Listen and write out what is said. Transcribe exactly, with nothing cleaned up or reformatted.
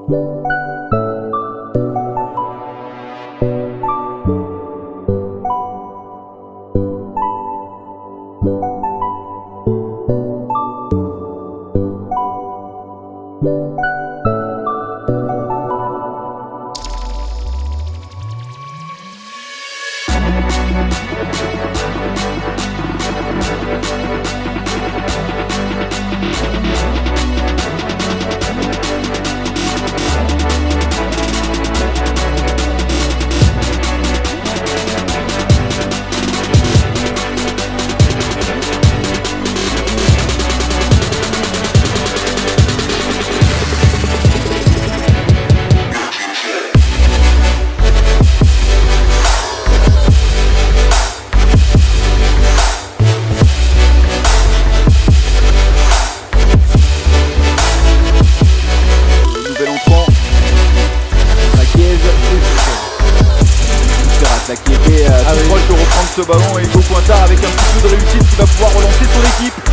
Qui était euh, ah, oui. proche de reprendre ce ballon, et Hugo Cointard avec un petit peu de réussite qui va pouvoir relancer son équipe.